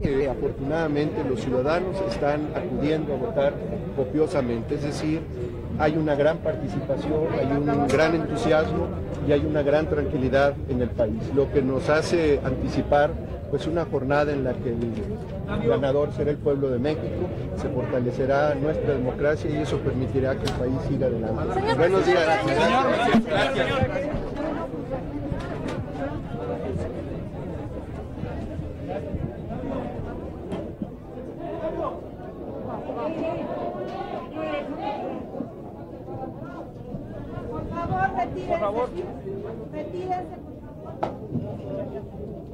Afortunadamente los ciudadanos están acudiendo a votar copiosamente, es decir, hay una gran participación, hay un gran entusiasmo y hay una gran tranquilidad en el país, lo que nos hace anticipar pues una jornada en la que el ganador será el pueblo de México, se fortalecerá nuestra democracia y eso permitirá que el país siga adelante. Buenos días. Gracias. Por favor, retírese, por favor.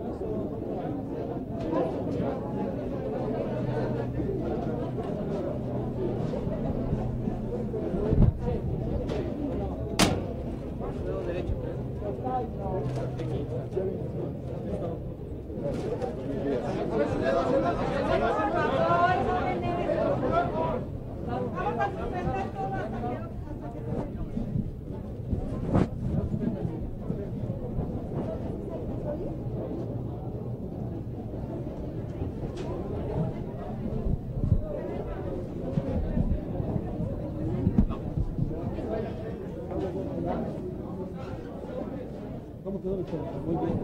¿Cómo quedó el show? Muy bien.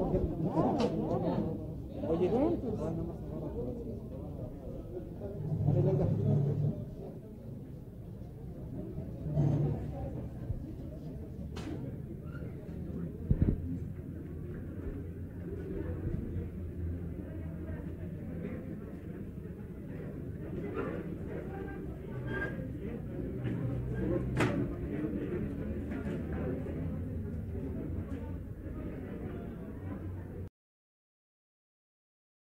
Oye,